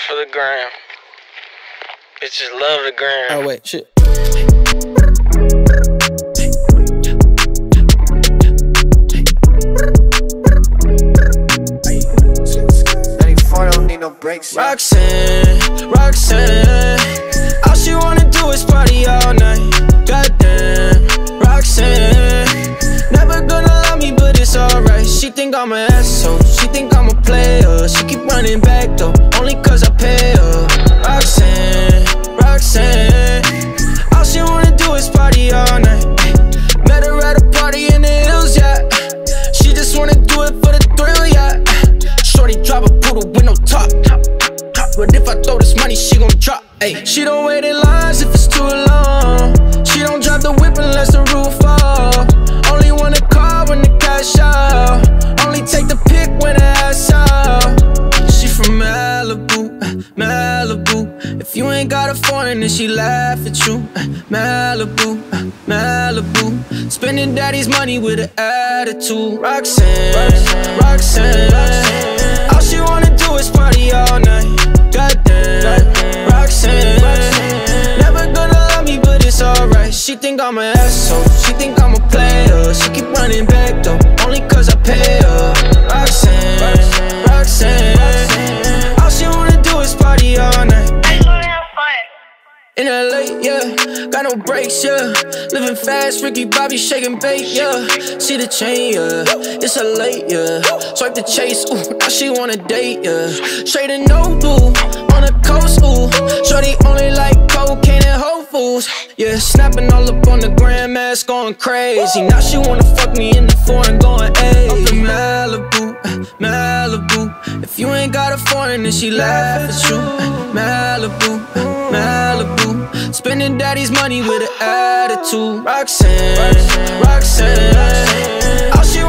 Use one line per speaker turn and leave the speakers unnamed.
for the gram. Bitches love the gram.
Oh wait, shit.
94 don't need no breaks.
Roxanne, all she wanna do is party all night. Goddamn, Roxanne, never gonna love me, but it's alright. She think I'm an asshole, she think I'm a player. She keep running back though, only cause I pay her. Roxanne, all she wanna do is party all night. Met her at a party in the hills, yeah. She just wanna do it for the thrill, yeah. Shorty drive a poodle with no top. But if I throw this money, she gon' drop. Ay. She don't wait in lines if it's too long. She don't drive the whip unless the roof fall. Only want a car when the cash out. Only take the pic when the ass out. She from Malibu, Malibu. If you ain't got a foreign, then she laugh at you. Malibu, Malibu. Spending daddy's money with an attitude. Roxanne, all she wanna do is party all night. Goddamn, Roxanne, never gonna love me, but it's alright. She think I'm an asshole, she think I'm a player. She keep running back though, only cause I pay her. Roxanne, all she wanna do is party all night. In LA, yeah, got no brakes, yeah. Living fast, Ricky Bobby shaking bait, yeah. See the chain, yeah, it's a late, yeah. Swipe the chase, ooh, now she wanna date, yeah. Straight and no blue, on the coast, ooh. Shorty only like cocaine and Whole Foods, yeah. Snapping all up on the grandmas, going crazy. Now she wanna fuck me in the foreign, going ayy. Up in Malibu, Malibu. If you ain't got a foreign, then she laugh at you. Malibu, Malibu. Spending daddy's money with an attitude. Roxanne, all she